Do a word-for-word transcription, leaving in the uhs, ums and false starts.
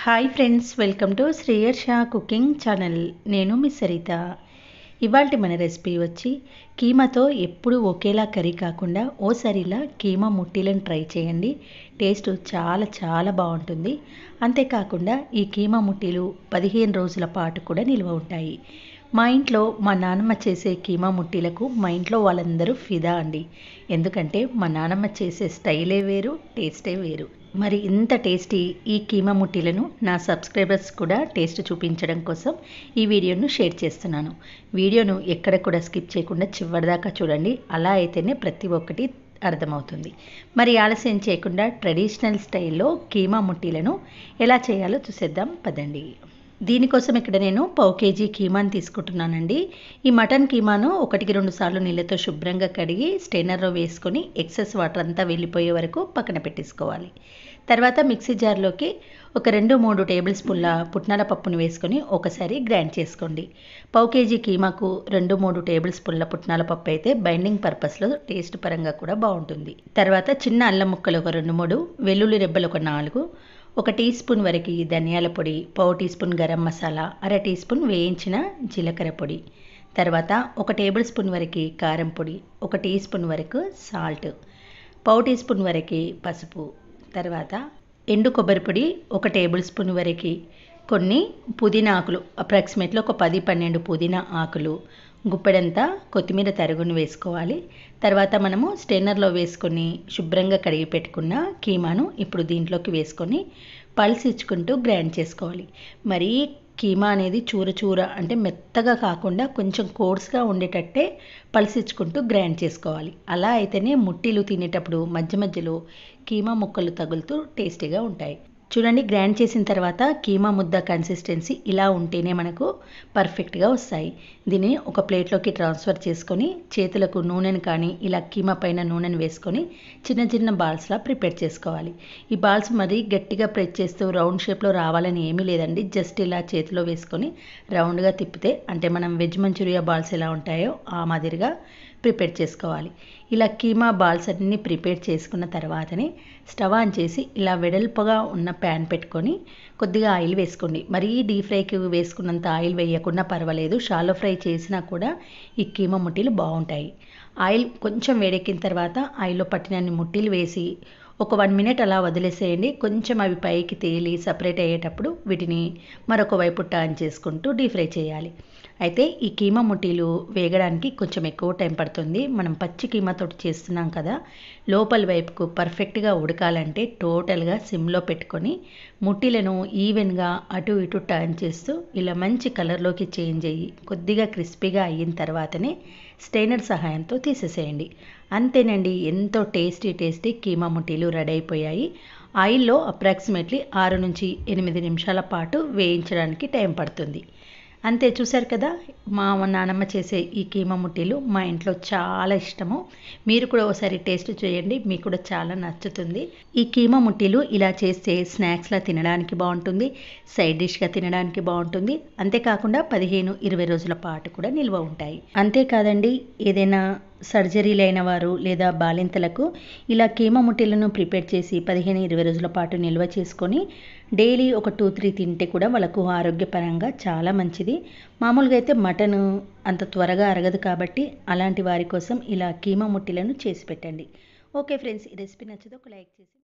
Hi friends, welcome to Sriyarsha cooking channel. నేను మీ సరిత. ఇవాళ మన రెసిపీ వచ్చి కీమాతో ఎప్పుడు ఒకేలా కర్రీ కాకుండా ఓసారి ఇలా కీమా ముట్టీలను ట్రై చేయండి. టేస్ట్ చాలా చాలా బాగుంటుంది. అంతేకాకుండా ఈ కీమా ముట్టీలు పదిహేను రోజుల పాటు కూడా నిల్వ ఉంటాయి. మా ఇంట్లో మా నాన్నమ్మ చేసే కీమా ముట్టీలకు మా ఇంట్లో వాళ్ళందరూ ఫిదా అండి. ఎందుకంటే మా నాన్నమ్మ చేసే స్టైలే వేరు, టేస్టే వేరు. మరి ఇంత టేస్టీ ఈ కీమా ముట్టీలను నా సబ్స్క్రైబర్స్ కూడా టేస్ట్ చూపించడం కోసం ఈ వీడియోను షేర్ చేస్తున్నాను. వీడియోను ఎక్కడ కూడా స్కిప్ చేయకుండా చివరిదాకా చూడండి. అలా అయితేనే ప్రతి ఒక్కటి అర్థమవుతుంది. మరి ఆలస్యం చేయకుండా ట్రెడిషనల్ స్టైల్లో కీమా ముట్టీలను ఎలా చేయాలో చూసేద్దాం పదండి. దీనికోసం ఇక్కడ నేను పావు కేజీ కీమాని తీసుకుంటున్నానండి. ఈ మటన్ కీమాను ఒకటికి రెండు సార్లు నీళ్ళతో శుభ్రంగా కడిగి స్టెయినర్లో వేసుకొని ఎక్సెస్ వాటర్ అంతా వెళ్ళిపోయే వరకు పక్కన పెట్టేసుకోవాలి. తర్వాత మిక్సీ జార్లోకి ఒక రెండు మూడు టేబుల్ స్పూన్ల పుట్నాల పప్పును వేసుకొని ఒకసారి గ్రైండ్ చేసుకోండి. పావు కేజీ కీమాకు రెండు మూడు టేబుల్ స్పూన్ల పుట్నాల పప్పు అయితే బైండింగ్ పర్పస్లో టేస్ట్ పరంగా కూడా బాగుంటుంది. తర్వాత చిన్న అల్లం ముక్కలు ఒక రెండు మూడు, వెల్లుల్లి రెబ్బలు ఒక నాలుగు, ఒక టీ స్పూన్ వరకు ధనియాల పొడి, పావు టీ స్పూన్ గరం మసాలా, అర టీ స్పూన్ వేయించిన జీలకర్ర పొడి, తర్వాత ఒక టేబుల్ స్పూన్ వరకు కారం పొడి, ఒక టీ స్పూన్ వరకు సాల్ట్, పావు టీ స్పూన్ వరకు పసుపు, తర్వాత ఎండు కొబ్బరి పొడి ఒక టేబుల్ స్పూన్ వరకు, కొన్ని పుదీనా ఆకులు అప్రాక్సిమేట్లీ ఒక పది పన్నెండు పుదీనా ఆకులు, గుప్పెడంతా కొత్తిమీర తరుగును వేసుకోవాలి. తర్వాత మనము స్టెయినర్లో వేసుకొని శుభ్రంగా కడిగి పెట్టుకున్న కీమాను ఇప్పుడు దీంట్లోకి వేసుకొని పల్స్ ఇచ్చుకుంటూ గ్రైండ్ చేసుకోవాలి. మరీ కీమా అనేది చూర చూర అంటే మెత్తగా కాకుండా కొంచెం కోర్స్గా ఉండేటట్టే పల్స్ ఇచ్చుకుంటూ గ్రైండ్ చేసుకోవాలి. అలా అయితేనే ముట్టీలు తినేటప్పుడు మధ్య మధ్యలో కీమా ముక్కలు తగులుతూ టేస్టీగా ఉంటాయి. చూడండి, గ్రైండ్ చేసిన తర్వాత కీమా ముద్ద కన్సిస్టెన్సీ ఇలా ఉంటేనే మనకు పర్ఫెక్ట్గా వస్తాయి. దీన్ని ఒక ప్లేట్లోకి ట్రాన్స్ఫర్ చేసుకొని చేతులకు నూనెను కానీ ఇలా కీమా పైన నూనెను వేసుకొని చిన్న చిన్న బాల్స్లా ప్రిపేర్ చేసుకోవాలి. ఈ బాల్స్ మరీ గట్టిగా ప్రెస్ చేస్తూ రౌండ్ షేప్లో రావాలని ఏమీ లేదండి. జస్ట్ ఇలా చేతిలో వేసుకొని రౌండ్గా తిప్పితే అంటే మనం వెజ్ మంచూరియా బాల్స్ ఎలా ఉంటాయో ఆ మాదిరిగా ప్రిపేర్ చేసుకోవాలి. ఇలా కీమా బాల్స్ అన్నీ ప్రిపేర్ చేసుకున్న తర్వాతనే స్టవ్ ఆన్ చేసి ఇలా వెడల్పుగా ఉన్న ప్యాన్ పెట్టుకొని కొద్దిగా ఆయిల్ వేసుకోండి. మరీ డీప్ ఫ్రైకి వేసుకున్నంత ఆయిల్ వేయకుండా పర్వాలేదు. షాలో ఫ్రై చేసినా కూడా ఈ కీమా ముట్టీలు బాగుంటాయి. ఆయిల్ కొంచెం వేడెక్కిన తర్వాత ఆయిల్లో పట్టినన్ని ముట్టీలు వేసి ఒక వన్ మినిట్ అలా వదిలేసేయండి. కొంచెం అవి పైకి తేలి సపరేట్ అయ్యేటప్పుడు వీటిని మరొక వైపు టర్న్ చేసుకుంటూ డీప్ ఫ్రై చేయాలి. అయితే ఈ కీమా ముట్టీలు వేగడానికి కొంచెం ఎక్కువ టైం పడుతుంది. మనం పచ్చి కీమాతో చేస్తున్నాం కదా, లోపల వైపుకు పర్ఫెక్ట్గా ఉడకాలంటే టోటల్గా సిమ్లో పెట్టుకొని ముట్టీలను ఈవెన్గా అటు ఇటు టర్న్ చేస్తూ ఇలా మంచి కలర్లోకి చేంజ్ అయ్యి కొద్దిగా క్రిస్పీగా అయిన తర్వాతనే స్టెయినర్ సహాయంతో తీసేసేయండి. అంతేనండి, ఎంతో టేస్టీ టేస్టీ కీమా ముట్టీలు రెడీ అయిపోయాయి. ఆయిల్లో అప్రాక్సిమేట్లీ ఆరు నుంచి ఎనిమిది నిమిషాల పాటు వేయించడానికి టైం పడుతుంది. అంతే, చూశారు కదా, మా నానమ్మ చేసే ఈ కీమా ముట్టీలు మా ఇంట్లో చాలా ఇష్టము. మీరు కూడా ఒకసారి టేస్ట్ చేయండి, మీకు కూడా చాలా నచ్చుతుంది. ఈ కీమా ముట్టీలు ఇలా చేస్తే స్నాక్స్లా తినడానికి బాగుంటుంది, సైడ్ డిష్గా తినడానికి బాగుంటుంది. అంతేకాకుండా పదిహేను ఇరవై రోజుల పాటు కూడా నిల్వ ఉంటాయి. అంతేకాదండి, ఏదైనా సర్జరీలు అయిన వారు లేదా బాలింతలకు ఇలా కీమా ముట్టీలను ప్రిపేర్ చేసి పదిహేను ఇరవై రోజుల పాటు నిల్వ చేసుకొని డైలీ ఒక టూ త్రీ తింటే కూడా వాళ్ళకు ఆరోగ్యపరంగా చాలా మంచిది. మామూలుగా అయితే మటన్ అంత త్వరగా అరగదు కాబట్టి అలాంటి వారి కోసం ఇలా కీమా ముట్టీలను చేసి పెట్టండి. ఓకే ఫ్రెండ్స్, ఈ రెసిపీ నచ్చితే ఒక లైక్ చేసి